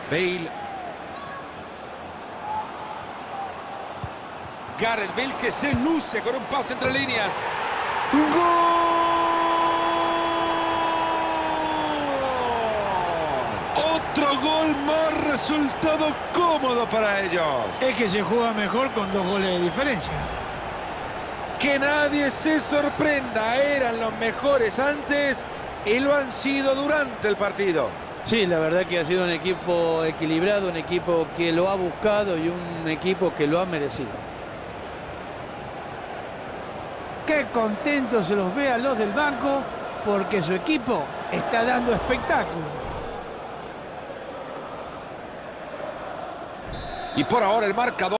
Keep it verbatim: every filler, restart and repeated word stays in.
Bale. Gareth Bale que se luce con un pase entre líneas. ¡Gol! Otro gol más, resultado cómodo para ellos. Es que se juega mejor con dos goles de diferencia. Que nadie se sorprenda, eran los mejores antes y lo han sido durante el partido. Sí, la verdad que ha sido un equipo equilibrado, un equipo que lo ha buscado y un equipo que lo ha merecido. Qué contentos se los ve a los del banco porque su equipo está dando espectáculo. Y por ahora el marcador.